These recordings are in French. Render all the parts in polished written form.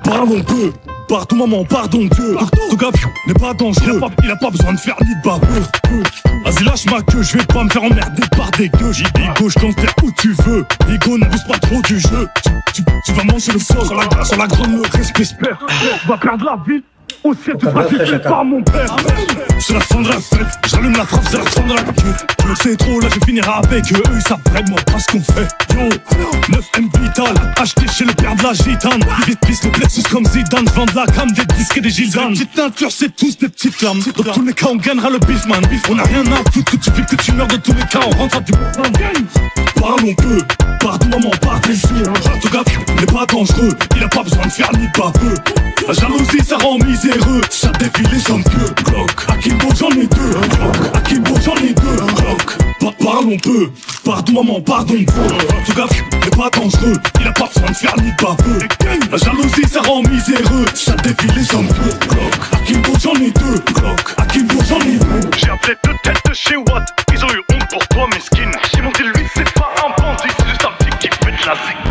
Parlons peu, pardon maman, pardon Dieu. Ton gars n'est pas dangereux, il a pas besoin de faire ni de baveux. Vas-y lâche ma queue, je vais pas me faire emmerder par des gueux. Igo, je t'enterre où tu veux. Igo, n'abuse pas trop du jeu. Tu vas manger le sol sur la grande me respect. Tu vas perdre la vie. Au ciel, tu seras tué par mon père. C'est la fin de la fête, j'allume la frappe, c'est la fin de la queue. C'est trop, là je finirai avec eux, ils savent vraiment pas ce qu'on fait. Yo, 9M Vital, acheté chez le père de la gitane. Vite pisse le plexus comme Zidane, j'vends de la cam, des disques et des gisanes. Petite nature, c'est tous des petites lames. Dans tous les cas, on gagnera le beef, man. On a rien à foutre, que tu vis, que tu meurs, de tous les cas, on rentre à du parlons peu, pardon maman, pardon Dieu. Ton gars n'est pas dangereux, il a pas besoin de faire ni de baveux. La jalousie ça rend miséreux, ça défile les hommes que Glock. Akimbo j'en ai deux, Glock. Akimbo j'en ai deux, Glock. Parlons peu, pardon maman, pardon Dieu. Ton gars n'est pas dangereux, il a pas besoin de faire ni de baveux. La jalousie ça rend miséreux, ça défile les hommes que Glock. Akimbo j'en ai deux, Glock. Akimbo j'en ai deux. J'ai appelé deux têtes de chez Watt, ils ont eu honte pour toi mesquine. J'ai monté lui, c'est pas un bandit, c'est juste un petit qui fait de la zik.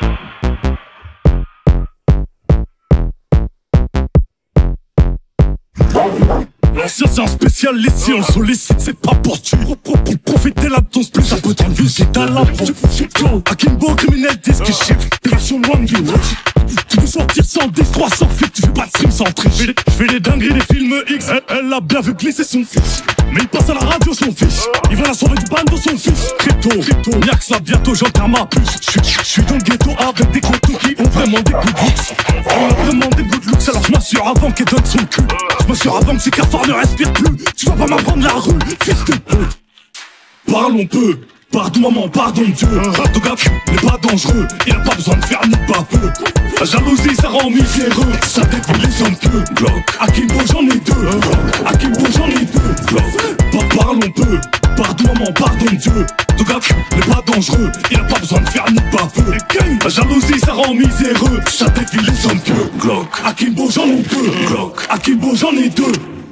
L'ancien c'est un spécialiste, si on le sollicite c'est pas pour tuer. Pour profiter là de ton split, ça peut t'en vue si t'as la pro. Akimbo, criminel, disque chiffre, version loin de vue. Tu veux sortir sans 10, 300 feats, tu fais pas de stream sans triche. Je fais les dingueries des films X, elle a bien vu glisser son fils. Mais il passe à la radio son fils, il va la soirée du bando son fils. Crypto, Niax là bientôt j'enterre ma puce. J'suis dans le ghetto avec des crotos qui ont vraiment des good looks. On a vraiment des good looks, alors j'm'assure avant qu'elle donne son cul. J'm'assure avant que ces cafards ne respirent plus. Tu vas pas m'apprendre la rue, fils de pute. Parlons peu, pardon maman, pardon Dieu. Ton gars n'est pas dangereux, il a pas besoin de faire ni de baveux. La jalousie ça rend miséreux, ça défile les hommes que Glock. Akimbo j'en ai deux, Glock. Akimbo j'en ai deux, Glock. Parlons peu, pardon maman, pardon Dieu. Ton gars n'est pas dangereux, il a pas besoin de faire ni de baveux. La jalousie ça rend miséreux, ça défile les hommes que Glock. Akimbo j'en ai deux, Glock. Akimbo j'en ai deux.